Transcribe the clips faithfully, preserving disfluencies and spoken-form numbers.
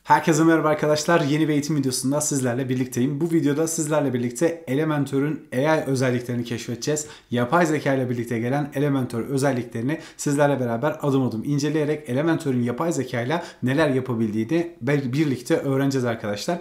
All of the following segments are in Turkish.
Herkese merhaba arkadaşlar. Yeni bir eğitim videosunda sizlerle birlikteyim. Bu videoda sizlerle birlikte Elementor'un A I özelliklerini keşfedeceğiz. Yapay zeka ile birlikte gelen Elementor özelliklerini sizlerle beraber adım adım inceleyerek Elementor'un yapay zeka ile neler yapabildiğini birlikte öğreneceğiz arkadaşlar.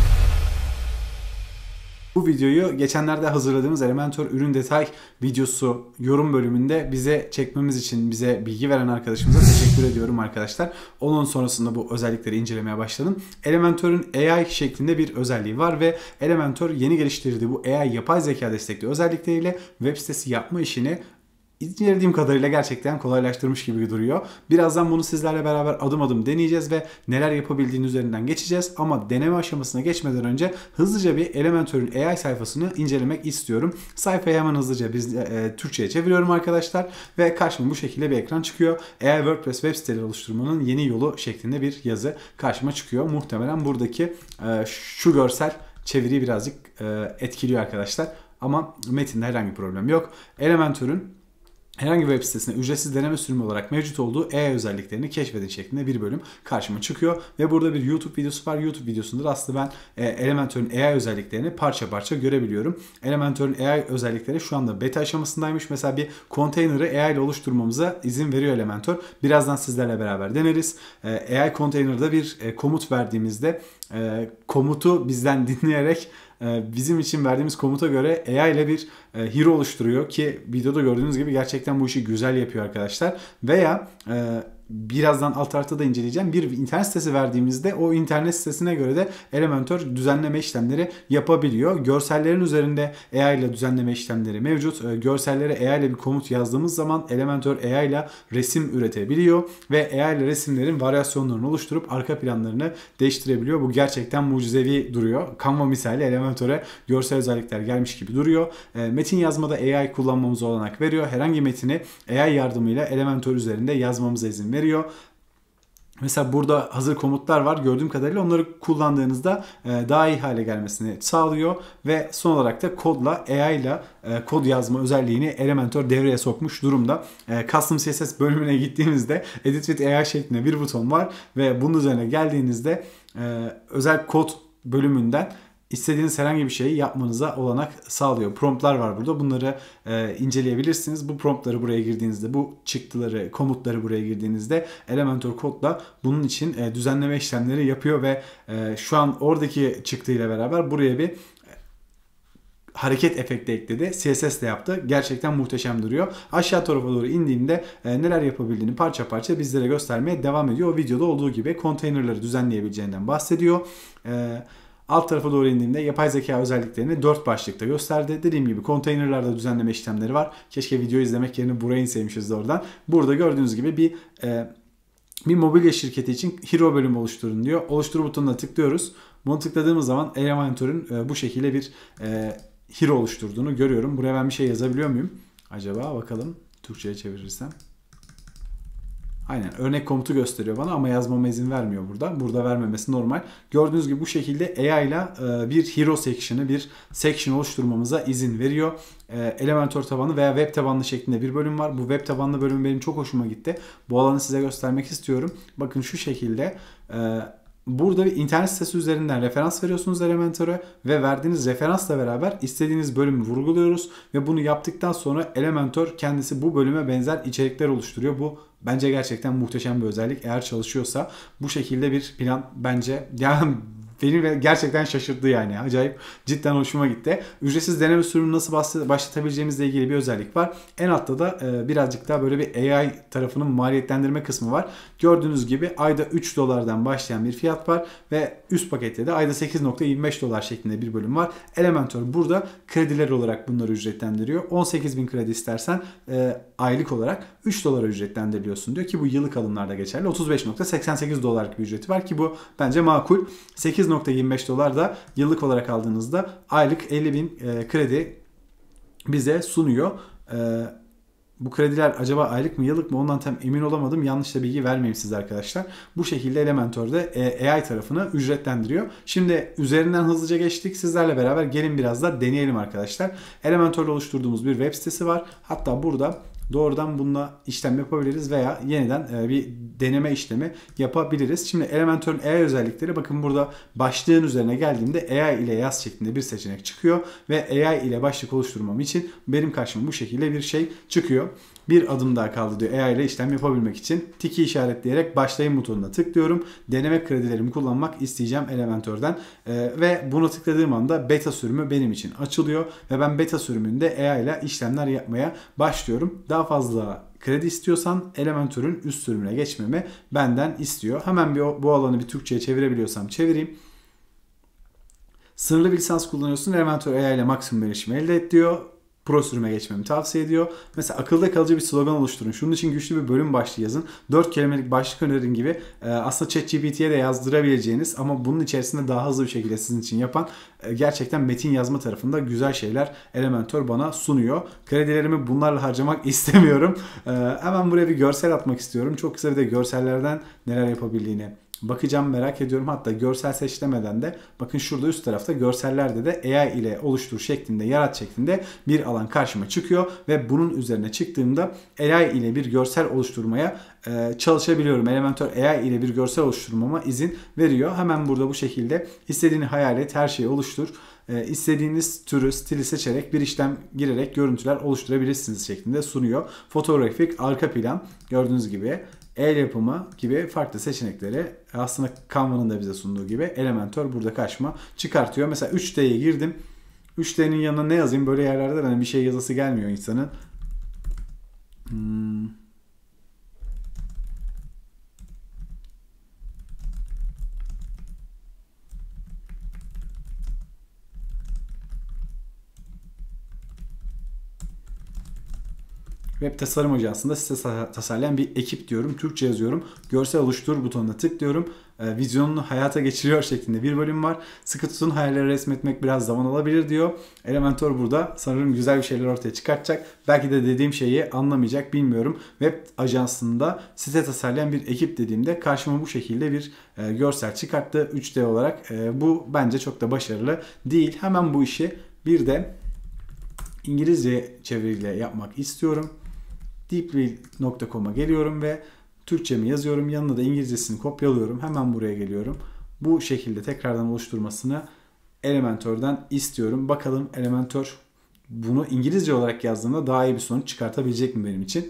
Bu videoyu geçenlerde hazırladığımız Elementor ürün detay videosu yorum bölümünde bize çekmemiz için bize bilgi veren arkadaşımıza teşekkür ediyorum arkadaşlar. Onun sonrasında bu özellikleri incelemeye başladım. Elementor'un A I şeklinde bir özelliği var ve Elementor yeni geliştirdiği bu A I yapay zeka destekli özellikleriyle web sitesi yapma işini İncelediğim kadarıyla gerçekten kolaylaştırmış gibi duruyor. Birazdan bunu sizlerle beraber adım adım deneyeceğiz ve neler yapabildiğinin üzerinden geçeceğiz. Ama deneme aşamasına geçmeden önce hızlıca bir Elementor'un A I sayfasını incelemek istiyorum. Sayfayı hemen hızlıca biz, e, Türkçe'ye çeviriyorum arkadaşlar. Ve karşıma bu şekilde bir ekran çıkıyor. A I WordPress web siteleri oluşturmanın yeni yolu şeklinde bir yazı karşıma çıkıyor. Muhtemelen buradaki e, şu görsel çeviriyi birazcık e, etkiliyor arkadaşlar. Ama metinde herhangi bir problem yok. Elementor'un herhangi bir web sitesine ücretsiz deneme sürümü olarak mevcut olduğu A I özelliklerini keşfedin şeklinde bir bölüm karşıma çıkıyor. Ve burada bir YouTube videosu var. YouTube videosunda da aslında ben Elementor'un A I özelliklerini parça parça görebiliyorum. Elementor'un A I özellikleri şu anda beta aşamasındaymış. Mesela bir konteynerı A I ile oluşturmamıza izin veriyor Elementor. Birazdan sizlerle beraber deneriz. A I konteynerda bir komut verdiğimizde komutu bizden dinleyerek bizim için verdiğimiz komuta göre A I ile bir hero oluşturuyor ki videoda gördüğünüz gibi gerçekten bu işi güzel yapıyor arkadaşlar. Veya birazdan alt tarafta da inceleyeceğim. Bir internet sitesi verdiğimizde o internet sitesine göre de Elementor düzenleme işlemleri yapabiliyor. Görsellerin üzerinde A I ile düzenleme işlemleri mevcut. Görsellere A I ile bir komut yazdığımız zaman Elementor A I ile resim üretebiliyor ve A I ile resimlerin varyasyonlarını oluşturup arka planlarını değiştirebiliyor. Bu gerçekten mucizevi duruyor. Canva misali Elementor'a görsel özellikler gelmiş gibi duruyor. Metin yazmada A I kullanmamıza olanak veriyor. Herhangi metini A I yardımıyla Elementor üzerinde yazmamıza izin veriyor. Mesela burada hazır komutlar var. Gördüğüm kadarıyla onları kullandığınızda daha iyi hale gelmesini sağlıyor. Ve son olarak da kodla A I ile kod yazma özelliğini Elementor devreye sokmuş durumda. Custom C S S bölümüne gittiğimizde Edit with A I şeklinde bir buton var. Ve bunun üzerine geldiğinizde özel kod bölümünden İstediğiniz herhangi bir şeyi yapmanıza olanak sağlıyor. Promptlar var burada. Bunları e, inceleyebilirsiniz. Bu promptları buraya girdiğinizde, bu çıktıları, komutları buraya girdiğinizde Elementor kodla bunun için e, düzenleme işlemleri yapıyor ve e, şu an oradaki çıktıyla beraber buraya bir hareket efekti ekledi. C S S de yaptı. Gerçekten muhteşem duruyor. Aşağı tarafa doğru indiğimde e, neler yapabildiğini parça parça bizlere göstermeye devam ediyor. O videoda olduğu gibi konteynerları düzenleyebileceğinden bahsediyor. E, Alt tarafa doğru indiğimde yapay zeka özelliklerini dört başlıkta gösterdi. Dediğim gibi konteynerlarda düzenleme işlemleri var. Keşke video izlemek yerine buraya inseymişiz de oradan. Burada gördüğünüz gibi bir e, bir mobilya şirketi için hero bölümü oluşturun diyor. Oluştur butonuna tıklıyoruz. Bunu tıkladığımız zaman Elementor'un e, bu şekilde bir e, hero oluşturduğunu görüyorum. Buraya ben bir şey yazabiliyor muyum? Acaba bakalım Türkçe'ye çevirirsem. Aynen örnek komutu gösteriyor bana ama yazmama izin vermiyor burada. Burada vermemesi normal. Gördüğünüz gibi bu şekilde A I ile bir hero section'ı, bir section oluşturmamıza izin veriyor. Elementor tabanlı veya web tabanlı şeklinde bir bölüm var. Bu web tabanlı bölüm benim çok hoşuma gitti. Bu alanı size göstermek istiyorum. Bakın şu şekilde burada bir internet sitesi üzerinden referans veriyorsunuz Elementor'a ve verdiğiniz referansla beraber istediğiniz bölümü vurguluyoruz ve bunu yaptıktan sonra Elementor kendisi bu bölüme benzer içerikler oluşturuyor. Bu bence gerçekten muhteşem bir özellik. Eğer çalışıyorsa bu şekilde bir plan bence yani beni gerçekten şaşırttı yani. Acayip cidden hoşuma gitti. Ücretsiz deneme sürümünü nasıl başlatabileceğimizle ilgili bir özellik var. En altta da birazcık daha böyle bir A I tarafının maliyetlendirme kısmı var. Gördüğünüz gibi ayda üç dolardan başlayan bir fiyat var ve üst pakette de ayda sekiz nokta yirmi beş dolar şeklinde bir bölüm var. Elementor burada krediler olarak bunları ücretlendiriyor. on sekiz bin kredi istersen e, aylık olarak üç dolara ücretlendiriliyorsun diyor ki bu yıllık alımlarda geçerli. otuz beş nokta seksen sekiz dolarlık bir ücreti var ki bu bence makul. sekiz nokta yirmi beş dolar da yıllık olarak aldığınızda aylık elli bin e, kredi bize sunuyor. E, bu krediler acaba aylık mı yıllık mı ondan tam emin olamadım. Yanlış da bilgi vermeyeyim size arkadaşlar. Bu şekilde Elementor'da e, A I tarafını ücretlendiriyor. Şimdi üzerinden hızlıca geçtik. Sizlerle beraber gelin biraz da deneyelim arkadaşlar. Elementor'da oluşturduğumuz bir web sitesi var. Hatta burada doğrudan bununla işlem yapabiliriz veya yeniden e, bir deneme işlemi yapabiliriz. Şimdi Elementor'un A I özellikleri, bakın burada başlığın üzerine geldiğimde A I ile yaz şeklinde bir seçenek çıkıyor ve A I ile başlık oluşturmam için benim karşıma bu şekilde bir şey çıkıyor. Bir adım daha kaldı diyor A I ile işlem yapabilmek için. Tiki işaretleyerek başlayın butonuna tıklıyorum. Deneme kredilerimi kullanmak isteyeceğim Elementor'dan. Ee, ve buna tıkladığım anda beta sürümü benim için açılıyor. Ve ben beta sürümünde A I ile işlemler yapmaya başlıyorum. Daha fazla kredi istiyorsan Elementor'un üst sürümüne geçmemi benden istiyor. Hemen bir bu alanı bir Türkçe'ye çevirebiliyorsam çevireyim. Sınırlı bir lisans kullanıyorsun. Elementor A I ile maksimum erişimi elde et diyor. Pro sürüme geçmemi tavsiye ediyor. Mesela akılda kalıcı bir slogan oluşturun. Şunun için güçlü bir bölüm başlığı yazın. dört kelimelik başlık önerin gibi aslında ChatGPT'ye de yazdırabileceğiniz ama bunun içerisinde daha hızlı bir şekilde sizin için yapan gerçekten metin yazma tarafında güzel şeyler Elementor bana sunuyor. Kredilerimi bunlarla harcamak istemiyorum. Hemen buraya bir görsel atmak istiyorum. Çok kısa bir de görsellerden neler yapabildiğini bakacağım, merak ediyorum. Hatta görsel seç demeden de bakın şurada üst tarafta görsellerde de A I ile oluştur şeklinde, yarat şeklinde bir alan karşıma çıkıyor ve bunun üzerine çıktığımda A I ile bir görsel oluşturmaya e, çalışabiliyorum. Elementor A I ile bir görsel oluşturmama izin veriyor. Hemen burada bu şekilde istediğini hayal et, her şeyi oluştur. E, istediğiniz türü, stili seçerek bir işlem girerek görüntüler oluşturabilirsiniz şeklinde sunuyor. Fotoğrafik, arka plan gördüğünüz gibi, el yapımı gibi farklı seçenekleri aslında Canva'nın da bize sunduğu gibi Elementor burada karşıma çıkartıyor. Mesela üç D'ye girdim. üç D'nin yanına ne yazayım? Böyle yerlerde hani bir şey yazası gelmiyor insanın. Hmm. Web tasarım ajansında site tasarlayan bir ekip diyorum. Türkçe yazıyorum. Görsel oluştur butonuna tıklıyorum. E, vizyonunu hayata geçiriyor şeklinde bir bölüm var. Sıkı tutun, hayalleri resmetmek biraz zaman alabilir diyor. Elementor burada sanırım güzel bir şeyler ortaya çıkartacak. Belki de dediğim şeyi anlamayacak, bilmiyorum. Web ajansında site tasarlayan bir ekip dediğimde karşıma bu şekilde bir e, görsel çıkarttı üç D olarak. E, bu bence çok da başarılı değil. Hemen bu işi bir de İngilizce çeviriyle yapmak istiyorum. deeply nokta com'a geliyorum ve Türkçemi yazıyorum. Yanına da İngilizcesini kopyalıyorum. Hemen buraya geliyorum. Bu şekilde tekrardan oluşturmasını Elementor'dan istiyorum. Bakalım Elementor bunu İngilizce olarak yazdığımda daha iyi bir sonuç çıkartabilecek mi benim için?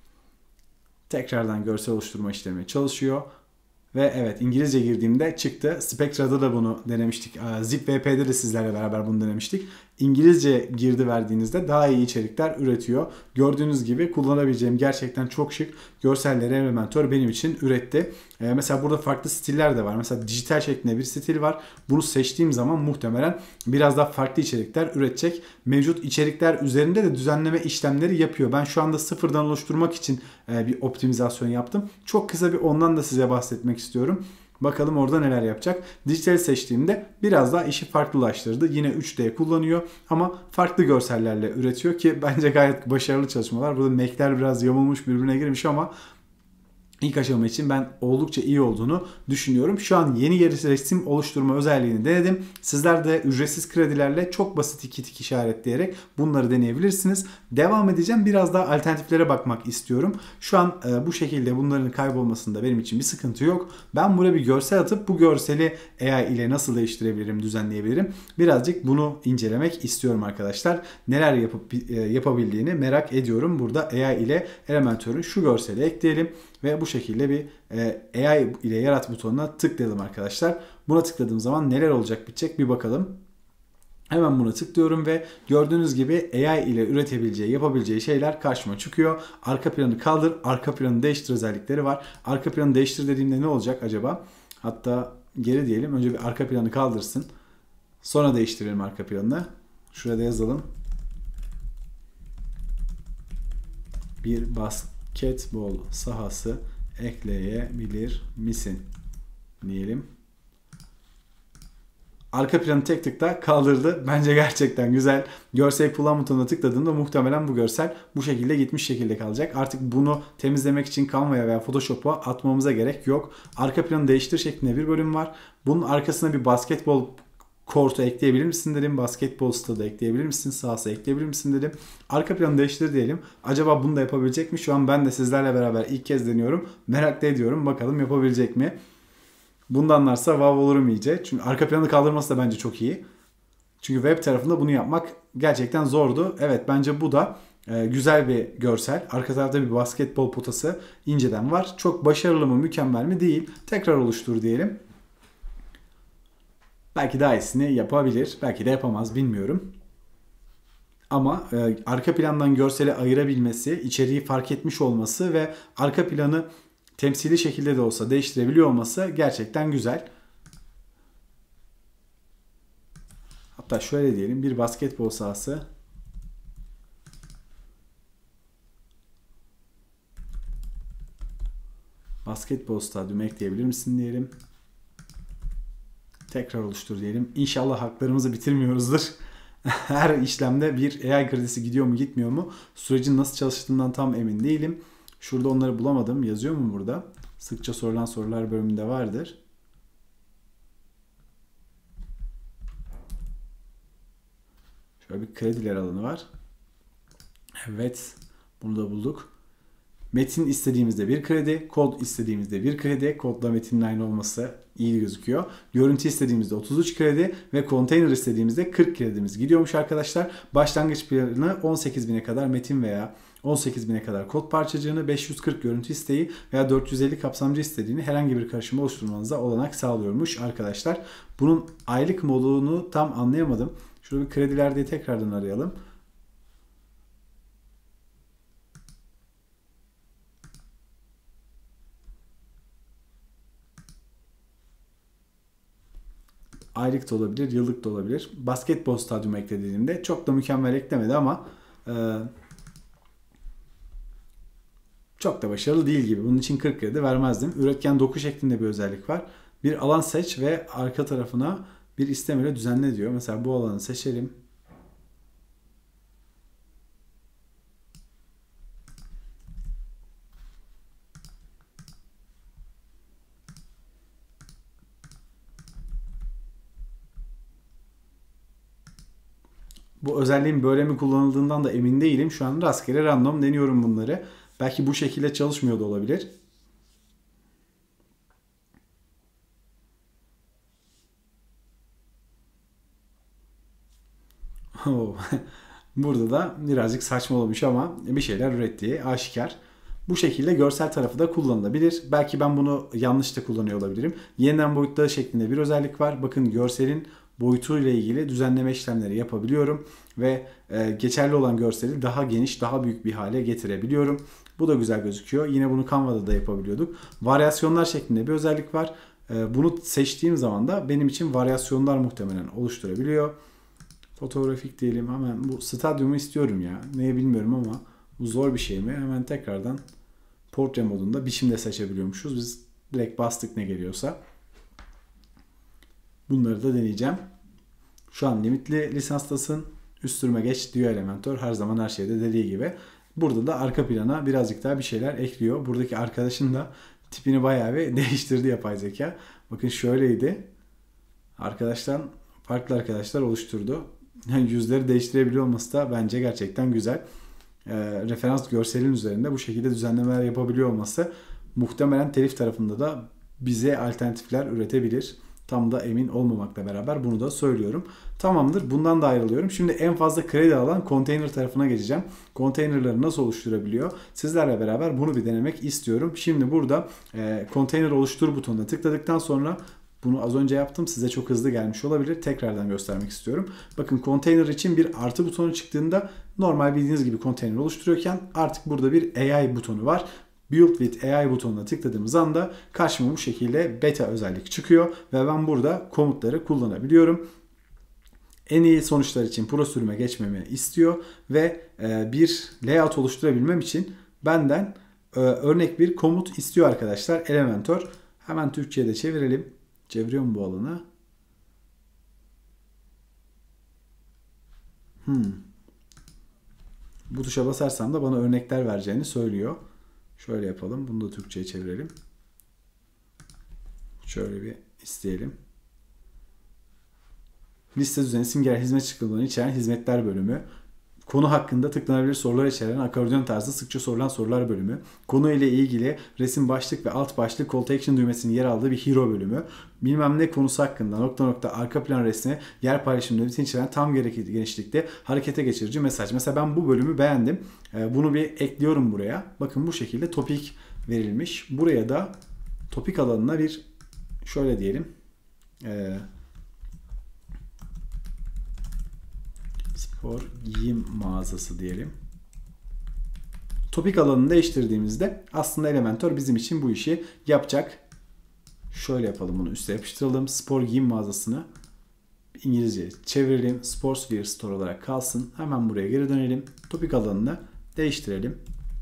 Tekrardan görsel oluşturma işlemi çalışıyor. Ve evet, İngilizce girdiğimde çıktı. Spectra'da da bunu denemiştik. ZipWP'de de sizlerle beraber bunu denemiştik. İngilizce girdi verdiğinizde daha iyi içerikler üretiyor. Gördüğünüz gibi kullanabileceğim gerçekten çok şık görselleri Elementor benim için üretti. Ee, mesela burada farklı stiller de var. Mesela dijital şeklinde bir stil var. Bunu seçtiğim zaman muhtemelen biraz daha farklı içerikler üretecek. Mevcut içerikler üzerinde de düzenleme işlemleri yapıyor. Ben şu anda sıfırdan oluşturmak için e, bir optimizasyon yaptım. Çok kısa bir ondan da size bahsetmek istiyorum. Bakalım orada neler yapacak. Dijital seçtiğimde biraz daha işi farklılaştırdı. Yine üç D kullanıyor ama farklı görsellerle üretiyor ki bence gayet başarılı çalışmalar. Burada Mac'ler biraz yamulmuş, birbirine girmiş ama İlk aşama için ben oldukça iyi olduğunu düşünüyorum. Şu an yeni geri resim oluşturma özelliğini denedim. Sizler de ücretsiz kredilerle çok basit iki tik işaretleyerek bunları deneyebilirsiniz. Devam edeceğim. Biraz daha alternatiflere bakmak istiyorum. Şu an e, bu şekilde bunların kaybolmasında benim için bir sıkıntı yok. Ben buraya bir görsel atıp bu görseli A I ile nasıl değiştirebilirim, düzenleyebilirim? Birazcık bunu incelemek istiyorum arkadaşlar. Neler yapıp e, yapabildiğini merak ediyorum. Burada A I ile Elementor'un şu görseli ekleyelim. Ve bu şekilde bir e, A I ile yarat butonuna tıklayalım arkadaşlar. Buna tıkladığım zaman neler olacak bitecek bir bakalım. Hemen buna tıklıyorum ve gördüğünüz gibi A I ile üretebileceği, yapabileceği şeyler karşıma çıkıyor. Arka planı kaldır, arka planı değiştir özellikleri var. Arka planı değiştir dediğimde ne olacak acaba? Hatta geri diyelim. Önce bir arka planı kaldırsın. Sonra değiştirelim arka planını. Şurada yazalım. Bir basketbol sahası ekleyebilir misin diyelim. Arka planı tek tıkta kaldırdı. Bence gerçekten güzel. Görsel kullan butonuna tıkladığımda muhtemelen bu görsel bu şekilde gitmiş şekilde kalacak. Artık bunu temizlemek için Canva'ya veya Photoshop'a atmamıza gerek yok. Arka planı değiştir şeklinde bir bölüm var. Bunun arkasına bir basketbol Kortu ekleyebilir misin dedim. Basketbol stadı ekleyebilir misin? Sahası ekleyebilir misin dedim. Arka planı değiştir diyelim. Acaba bunu da yapabilecek mi? Şu an ben de sizlerle beraber ilk kez deniyorum. Merak da ediyorum. Bakalım yapabilecek mi? Bunu anlarsa wow olurum iyice. Çünkü arka planı kaldırması da bence çok iyi. Çünkü web tarafında bunu yapmak gerçekten zordu. Evet, bence bu da e, güzel bir görsel. Arka tarafta bir basketbol potası inceden var. Çok başarılı mı, mükemmel mi değil. Tekrar oluştur diyelim. Belki daha iyisini yapabilir. Belki de yapamaz, bilmiyorum. Ama e, arka plandan görseli ayırabilmesi, içeriği fark etmiş olması ve arka planı temsili şekilde de olsa değiştirebiliyor olması gerçekten güzel. Hatta şöyle diyelim, bir basketbol sahası. Basketbol stadyumu ekleyebilir misin diyelim. Tekrar oluştur diyelim. İnşallah haklarımızı bitirmiyoruzdur. Her işlemde bir A I kredisi gidiyor mu gitmiyor mu? Sürecin nasıl çalıştığından tam emin değilim. Şurada onları bulamadım. Yazıyor mu burada? Sıkça sorulan sorular bölümünde vardır. Şöyle bir krediler alanı var. Evet. Bunu da bulduk. Metin istediğimizde bir kredi, kod istediğimizde bir kredi. Kodla metinin aynı olması iyi gözüküyor. Görüntü istediğimizde otuz üç kredi ve konteyner istediğimizde kırk kredimiz gidiyormuş arkadaşlar. Başlangıç planı on sekiz bine kadar metin veya on sekiz bine kadar kod parçacığını, beş yüz kırk görüntü isteği veya dört yüz elli kapsamcı istediğini herhangi bir karışımı oluşturmanıza olanak sağlıyormuş arkadaşlar. Bunun aylık modunu tam anlayamadım. Şurada bir krediler diye tekrardan arayalım. Aylık da olabilir, yıllık da olabilir. Basketbol stadyumu eklediğimde çok da mükemmel eklemedi ama e, çok da başarılı değil gibi. Bunun için kırk kredi vermezdim. Üretken doku şeklinde bir özellik var. Bir alan seç ve arka tarafına bir istemeyle düzenle diyor. Mesela bu alanı seçelim. Bu özelliğin böyle mi kullanıldığından da emin değilim. Şu an rastgele random deniyorum bunları. Belki bu şekilde çalışmıyor da olabilir. Burada da birazcık saçma olmuş ama bir şeyler ürettiği aşikar. Bu şekilde görsel tarafı da kullanılabilir. Belki ben bunu yanlış da kullanıyor olabilirim. Yeniden boyutları şeklinde bir özellik var. Bakın görselin boyutuyla ilgili düzenleme işlemleri yapabiliyorum. Ve e, geçerli olan görseli daha geniş, daha büyük bir hale getirebiliyorum. Bu da güzel gözüküyor. Yine bunu Canva'da da yapabiliyorduk. Varyasyonlar şeklinde bir özellik var. E, bunu seçtiğim zaman da benim için varyasyonlar muhtemelen oluşturabiliyor. Fotoğrafik diyelim. Hemen bu stadyumu istiyorum ya. Neye bilmiyorum ama bu zor bir şey mi? Hemen tekrardan portre modunda biçimde seçebiliyormuşuz. Biz direkt bastık ne geliyorsa. Bunları da deneyeceğim. Şu an limitli lisanstasın. Üstürme geç diyor Elementor. Her zaman her şeyde dediği gibi. Burada da arka plana birazcık daha bir şeyler ekliyor. Buradaki arkadaşın da tipini bayağı bir değiştirdi yapay zeka. Bakın şöyleydi. Arkadaştan farklı arkadaşlar oluşturdu. Yani yüzleri değiştirebiliyor olması da bence gerçekten güzel. E, referans görselin üzerinde bu şekilde düzenlemeler yapabiliyor olması muhtemelen telif tarafında da bize alternatifler üretebilir. Tam da emin olmamakla beraber bunu da söylüyorum. Tamamdır. Bundan da ayrılıyorum. Şimdi en fazla kredi alan konteyner tarafına geçeceğim. Konteynerları nasıl oluşturabiliyor? Sizlerle beraber bunu bir denemek istiyorum. Şimdi burada e, konteyner oluştur butonuna tıkladıktan sonra bunu az önce yaptım. Size çok hızlı gelmiş olabilir. Tekrardan göstermek istiyorum. Bakın konteyner için bir artı butonu çıktığında normal bildiğiniz gibi konteyner oluşturuyorken artık burada bir A I butonu var. Build with A I butonuna tıkladığımız anda karşıma bu şekilde beta özellik çıkıyor ve ben burada komutları kullanabiliyorum. En iyi sonuçlar için pro sürüme geçmemi istiyor ve bir layout oluşturabilmem için benden örnek bir komut istiyor arkadaşlar Elementor. Hemen Türkçe'ye de çevirelim. Çeviriyor mu bu alanı? Hmm. Bu tuşa basarsam da bana örnekler vereceğini söylüyor. Şöyle yapalım. Bunu da Türkçe'ye çevirelim. Şöyle bir isteyelim. Liste düzeni, simgeler, hizmet çıktılarını içeren hizmetler bölümü. Konu hakkında tıklanabilir sorular içeren akordeon tarzı sıkça sorulan sorular bölümü. Konu ile ilgili resim başlık ve alt başlık call to action düğmesinin yer aldığı bir hero bölümü. Bilmem ne konusu hakkında nokta nokta arka plan resmi yer paylaşım düğmesini içeren tam genişlikte harekete geçirici mesaj. Mesela ben bu bölümü beğendim. Bunu bir ekliyorum buraya. Bakın bu şekilde topik verilmiş. Buraya da topik alanına bir şöyle diyelim. Eee Spor giyim mağazası diyelim. Topik alanını değiştirdiğimizde aslında Elementor bizim için bu işi yapacak. Şöyle yapalım, bunu üste yapıştıralım. Spor giyim mağazasını İngilizce çevirelim. Sportswear Store olarak kalsın. Hemen buraya geri dönelim. Topik alanını değiştirelim.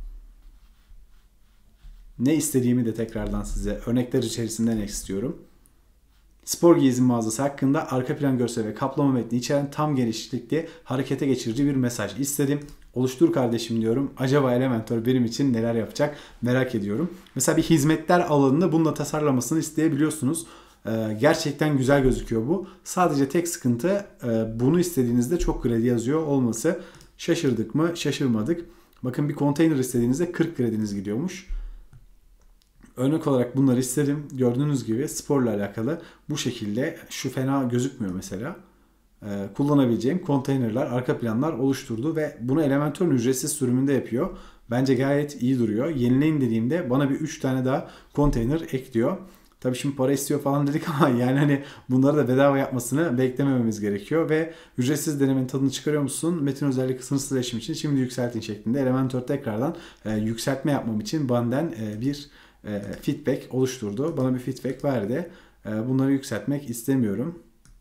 Ne istediğimi de tekrardan size örnekler içerisinden istiyorum. Spor giyim mağazası hakkında arka plan görseli ve kaplama metni içeren tam genişlikte harekete geçirici bir mesaj istedim. Oluştur kardeşim diyorum. Acaba Elementor benim için neler yapacak merak ediyorum. Mesela bir hizmetler alanında bununla tasarlamasını isteyebiliyorsunuz. Ee, gerçekten güzel gözüküyor bu. Sadece tek sıkıntı e, bunu istediğinizde çok kredi yazıyor olması. Şaşırdık mı? Şaşırmadık. Bakın bir konteyner istediğinizde kırk krediniz gidiyormuş. Örnek olarak bunları istedim. Gördüğünüz gibi sporla alakalı bu şekilde, şu fena gözükmüyor mesela. Ee, kullanabileceğim konteynerler, arka planlar oluşturdu ve bunu Elementor'un ücretsiz sürümünde yapıyor. Bence gayet iyi duruyor. Yenileyin dediğimde bana bir üç tane daha konteyner ekliyor. Tabii şimdi para istiyor falan dedik ama yani hani bunları da bedava yapmasını beklemememiz gerekiyor ve ücretsiz denemenin tadını çıkarıyor musun? Metin özellik sınırsız erişim için şimdi yükseltin şeklinde Elementor tekrardan e, yükseltme yapmam için benden e, bir e, feedback oluşturdu. Bana bir feedback verdi. E, bunları yükseltmek istemiyorum.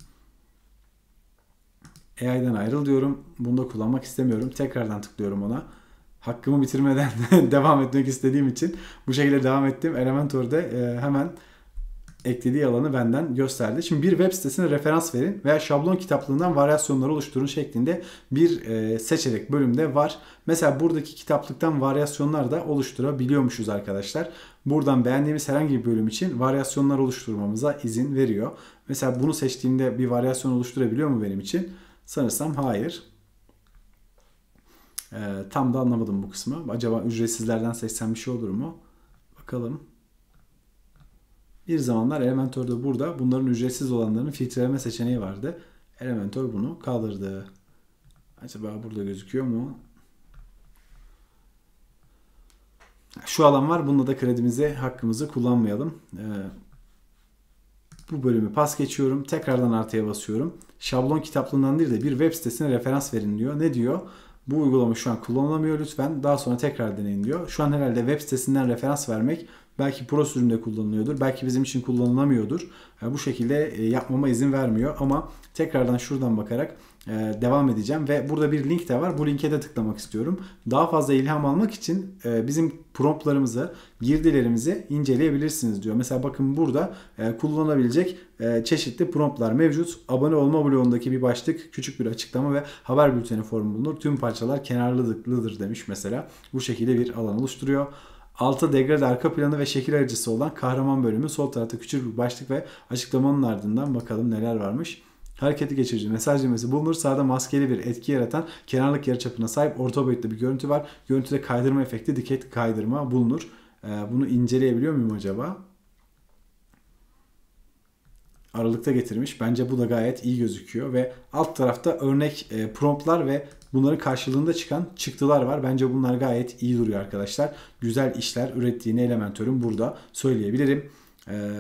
A I'den ayrıl diyorum. Bunu da kullanmak istemiyorum. Tekrardan tıklıyorum ona. Hakkımı bitirmeden devam etmek istediğim için bu şekilde devam ettim. Elementor'da e, hemen eklediği alanı benden gösterdi. Şimdi bir web sitesine referans verin veya şablon kitaplığından varyasyonlar oluşturun şeklinde bir e, seçenek bölümde var. Mesela buradaki kitaplıktan varyasyonlar da oluşturabiliyormuşuz arkadaşlar. Buradan beğendiğimiz herhangi bir bölüm için varyasyonlar oluşturmamıza izin veriyor. Mesela bunu seçtiğimde bir varyasyon oluşturabiliyor mu benim için? Sanırsam hayır. E, tam da anlamadım bu kısmı. Acaba ücretsizlerden seçsem bir şey olur mu? Bakalım. Bir zamanlar Elementor'da burada bunların ücretsiz olanlarının filtreleme seçeneği vardı. Elementor bunu kaldırdı. Acaba burada gözüküyor mu? Şu alan var. Bunda da kredimizi, hakkımızı kullanmayalım. Ee, bu bölümü pas geçiyorum. Tekrardan artıya basıyorum. Şablon kitaplığından değil de bir web sitesine referans verin diyor. Ne diyor? Bu uygulama şu an kullanılamıyor, lütfen daha sonra tekrar deneyin diyor. Şu an herhalde web sitesinden referans vermek belki Pro sürümde kullanılıyordur. Belki bizim için kullanılamıyordur. Bu şekilde yapmama izin vermiyor ama tekrardan şuradan bakarak devam edeceğim ve burada bir link de var. Bu linke de tıklamak istiyorum. Daha fazla ilham almak için bizim promptlarımızı, girdilerimizi inceleyebilirsiniz diyor. Mesela bakın burada kullanabilecek çeşitli promptlar mevcut. Abone olma bloğundaki bir başlık, küçük bir açıklama ve haber bülteni formu bulunur. Tüm parçalar kenarlıdır demiş mesela. Bu şekilde bir alan oluşturuyor. Altta degrade arka planı ve şekil ayırıcısı olan kahraman bölümü. Sol tarafta küçük bir başlık ve açıklamanın ardından bakalım neler varmış. Hareketi geçirici mesaj düğmesi bulunur. Sağda maskeli bir etki yaratan kenarlık yarıçapına sahip orta boyutlu bir görüntü var. Görüntüde kaydırma efekti, dikey kaydırma bulunur. Ee, bunu inceleyebiliyor muyum acaba? Aralıkta getirmiş. Bence bu da gayet iyi gözüküyor ve alt tarafta örnek e, promptlar ve bunların karşılığında çıkan çıktılar var. Bence bunlar gayet iyi duruyor arkadaşlar. Güzel işler ürettiğini Elementor'un burada söyleyebilirim. Ee,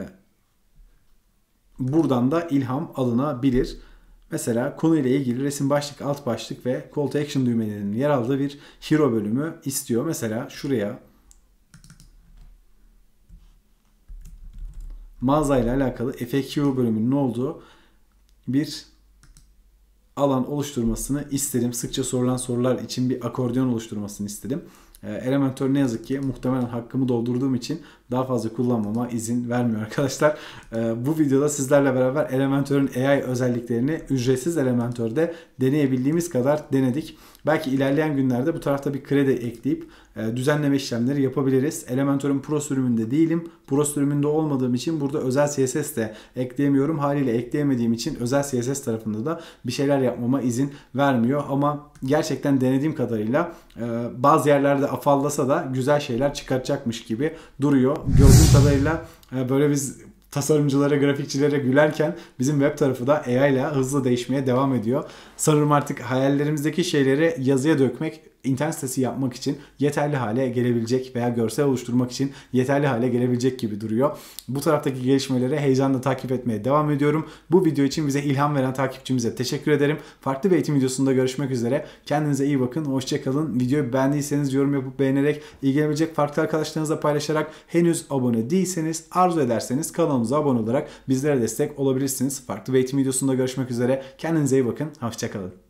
buradan da ilham alınabilir. Mesela konuyla ilgili resim başlık, alt başlık ve call to action düğmelerinin yer aldığı bir hero bölümü istiyor. Mesela şuraya mağazayla alakalı F A Q bölümünün olduğu bir alan oluşturmasını istedim. Sıkça sorulan sorular için bir akordeon oluşturmasını istedim. Elementor ne yazık ki muhtemelen hakkımı doldurduğum için daha fazla kullanmama izin vermiyor arkadaşlar. Ee, bu videoda sizlerle beraber Elementor'un A I özelliklerini ücretsiz Elementor'da deneyebildiğimiz kadar denedik. Belki ilerleyen günlerde bu tarafta bir kredi ekleyip e, düzenleme işlemleri yapabiliriz. Elementor'un Pro sürümünde değilim. Pro sürümünde olmadığım için burada özel C S S de ekleyemiyorum. Haliyle ekleyemediğim için özel C S S tarafında da bir şeyler yapmama izin vermiyor. Ama gerçekten denediğim kadarıyla e, bazı yerlerde afallasa da güzel şeyler çıkartacakmış gibi duruyor. Gördüğüm kadarıyla e, böyle biz tasarımcılara, grafikçilere gülerken bizim web tarafı da A I ile hızlı değişmeye devam ediyor. Sanırım artık hayallerimizdeki şeyleri yazıya dökmek, internet sitesi yapmak için yeterli hale gelebilecek veya görsel oluşturmak için yeterli hale gelebilecek gibi duruyor. Bu taraftaki gelişmeleri heyecanla takip etmeye devam ediyorum. Bu video için bize ilham veren takipçimize teşekkür ederim. Farklı bir eğitim videosunda görüşmek üzere. Kendinize iyi bakın. Hoşça kalın. Videoyu beğendiyseniz yorum yapıp beğenerek, ilgilenebilecek farklı arkadaşlarınızla paylaşarak, henüz abone değilseniz, arzu ederseniz kanalımıza abone olarak bizlere destek olabilirsiniz. Farklı bir eğitim videosunda görüşmek üzere. Kendinize iyi bakın. Hoşça kalın.